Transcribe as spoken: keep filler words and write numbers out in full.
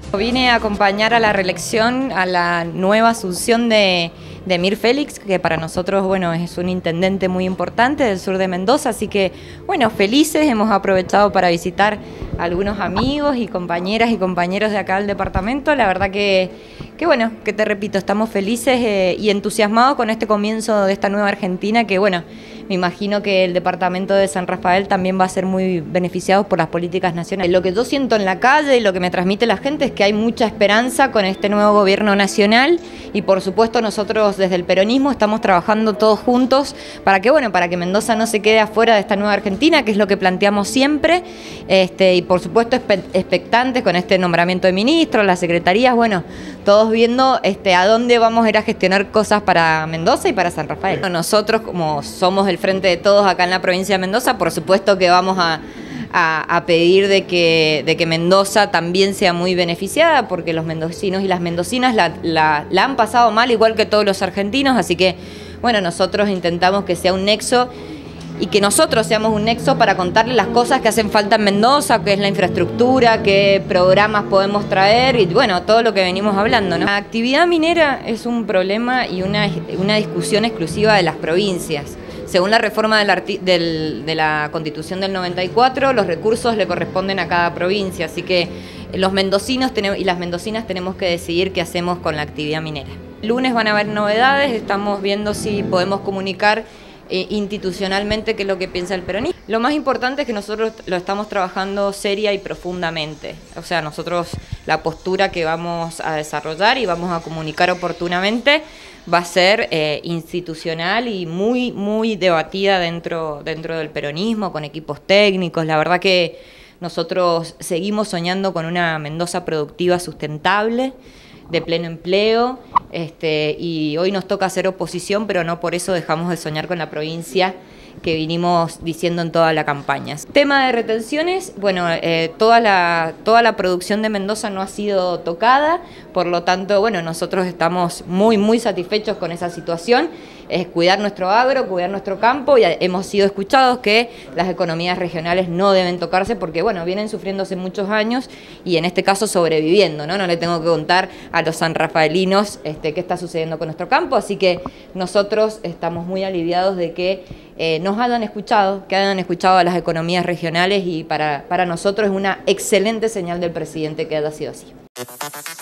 Vine a acompañar a la reelección, a la nueva asunción de, de Emir Félix, que para nosotros, bueno, es un intendente muy importante del sur de Mendoza, así que, bueno, felices, hemos aprovechado para visitar a algunos amigos y compañeras y compañeros de acá del departamento. La verdad que, que bueno, que te repito, estamos felices eh, y entusiasmados con este comienzo de esta nueva Argentina, que bueno, me imagino que el departamento de San Rafael también va a ser muy beneficiado por las políticas nacionales. Lo que yo siento en la calle y lo que me transmite la gente es que hay mucha esperanza con este nuevo gobierno nacional y por supuesto nosotros desde el peronismo estamos trabajando todos juntos para que, bueno, para que Mendoza no se quede afuera de esta nueva Argentina, que es lo que planteamos siempre, este, y por supuesto expectantes con este nombramiento de ministros, las secretarías, bueno, todos viendo este, a dónde vamos a ir a gestionar cosas para Mendoza y para San Rafael. Nosotros, como somos el frente de todos acá en la provincia de Mendoza, por supuesto que vamos a, a, a pedir de que, de que Mendoza también sea muy beneficiada, porque los mendocinos y las mendocinas la, la, la han pasado mal, igual que todos los argentinos, así que, bueno, nosotros intentamos que sea un nexo y que nosotros seamos un nexo para contarle las cosas que hacen falta en Mendoza, que es la infraestructura, qué programas podemos traer y bueno, todo lo que venimos hablando, ¿no? La actividad minera es un problema y una, una discusión exclusiva de las provincias. Según la reforma del del, de la Constitución del noventa y cuatro, los recursos le corresponden a cada provincia, así que los mendocinos tenemos, y las mendocinas tenemos que decidir qué hacemos con la actividad minera. El lunes van a haber novedades, estamos viendo si podemos comunicar Eh, institucionalmente qué es lo que piensa el peronismo. Lo más importante es que nosotros lo estamos trabajando seria y profundamente, o sea, nosotros la postura que vamos a desarrollar y vamos a comunicar oportunamente va a ser eh, institucional y muy, muy debatida dentro, dentro del peronismo, con equipos técnicos. La verdad que nosotros seguimos soñando con una Mendoza productiva sustentable, de pleno empleo, este, y hoy nos toca hacer oposición, pero no por eso dejamos de soñar con la provincia que vinimos diciendo en toda la campaña. Tema de retenciones, bueno, eh, toda, la, toda la producción de Mendoza no ha sido tocada, por lo tanto, bueno, nosotros estamos muy, muy satisfechos con esa situación, es cuidar nuestro agro, cuidar nuestro campo, y hemos sido escuchados que las economías regionales no deben tocarse porque, bueno, vienen sufriendo hace muchos años y en este caso sobreviviendo, ¿no? No le tengo que contar a los sanrafaelinos este, qué está sucediendo con nuestro campo, así que nosotros estamos muy aliviados de que eh, nos hayan escuchado, que hayan escuchado a las economías regionales y para, para nosotros es una excelente señal del presidente que haya sido así.